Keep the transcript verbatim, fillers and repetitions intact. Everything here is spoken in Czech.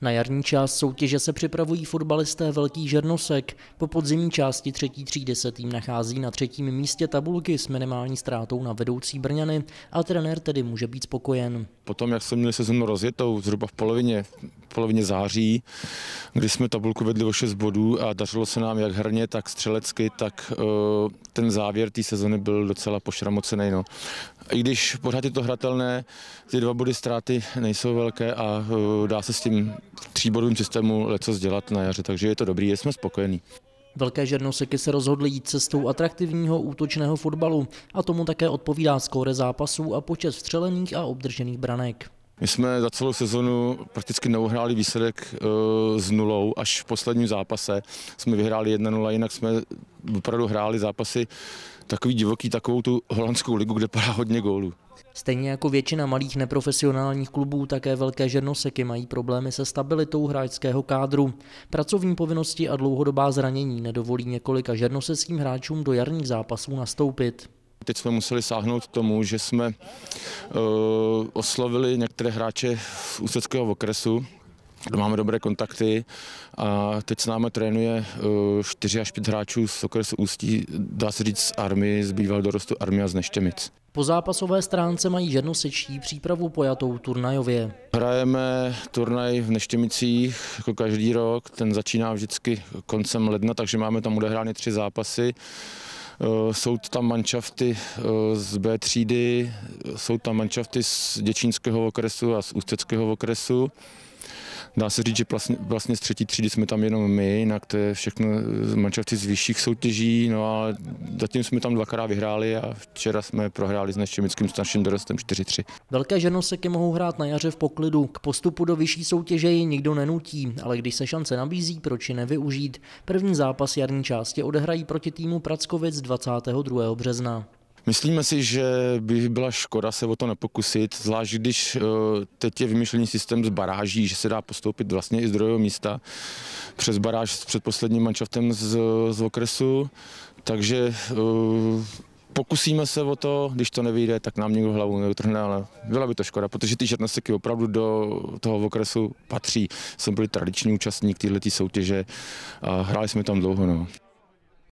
Na jarní část soutěže se připravují fotbalisté Velký Žernosek. Po podzimní části třetí třídy se tým nachází na třetím místě tabulky s minimální ztrátou na vedoucí Brňany a trenér tedy může být spokojen. Potom, jak jsme měli sezonu rozjetou zhruba v polovině, v polovině září, kdy jsme tabulku vedli o šest bodů a dařilo se nám jak herně, tak střelecky, tak uh, ten závěr té sezony byl docela pošramocený. No. I když pořád je to hratelné, ty dva body ztráty nejsou velké a uh, dá se s tím tříbodovým systému lecos dělat na jaře, takže je to dobrý, jsme spokojení. Velké Žernoseky se rozhodly jít cestou atraktivního útočného fotbalu a tomu také odpovídá skóre zápasů a počet vstřelených a obdržených branek. My jsme za celou sezonu prakticky neuhráli výsledek s nulou, až v posledním zápase jsme vyhráli jedna nula, jinak jsme opravdu hráli zápasy takový divoký, takovou tu holandskou ligu, kde padá hodně gólů. Stejně jako většina malých neprofesionálních klubů, také Velké Žernoseky mají problémy se stabilitou hráčského kádru. Pracovní povinnosti a dlouhodobá zranění nedovolí několika žernoseckým hráčům do jarních zápasů nastoupit. Teď jsme museli sáhnout k tomu, že jsme uh, oslovili některé hráče z ústeckého okresu, kde máme dobré kontakty a teď s námi trénuje čtyři až pět hráčů z okresu Ústí, dá se říct z Army, z bývalého dorostu Army a z Neštěmic. Po zápasové stránce mají žernosečtí přípravu pojatou turnajově. Hrajeme turnaj v Neštěmicích jako každý rok, ten začíná vždycky koncem ledna, takže máme tam odehrány tři zápasy. Jsou tam manšafty z B třídy, jsou tam manšafty z Děčínského okresu a z Ústeckého okresu. Dá se říct, že vlastně, vlastně z třetí třídy jsme tam jenom my, jinak to je všechno manšafty z vyšších soutěží, no a zatím jsme tam dvakrát vyhráli a včera jsme prohráli s Neštěmickým starším dorostem čtyři tři. Velké Žernoseky mohou hrát na jaře v poklidu, k postupu do vyšší soutěže ji nikdo nenutí, ale když se šance nabízí, proč ji nevyužít? První zápas jarní části odehrají proti týmu Prackovic dvacátého druhého března. Myslíme si, že by byla škoda se o to nepokusit, zvlášť když teď je vymyšlený systém z baráží, že se dá postoupit vlastně i z druhého místa přes baráž s předposledním manšaftem z, z okresu, takže pokusíme se o to, když to nevyjde, tak nám někdo hlavu neutrhne, ale byla by to škoda, protože ty Žernoseky opravdu do toho okresu patří. Jsem byl tradiční účastník této soutěže a hráli jsme tam dlouho. No.